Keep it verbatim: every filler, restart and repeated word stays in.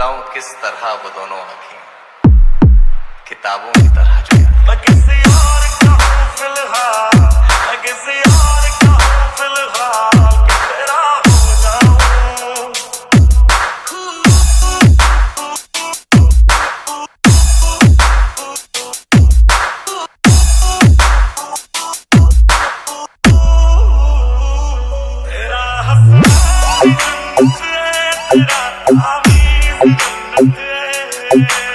बुलाऊं किस तरह वो दोनों आंखें किताबों की तरह जो मैं किसी और का हूं फिलहाल, मैं किसी और का हूं फिलहाल कि तेरा हो जाऊं। तेरा हंसना तेरा तावीज़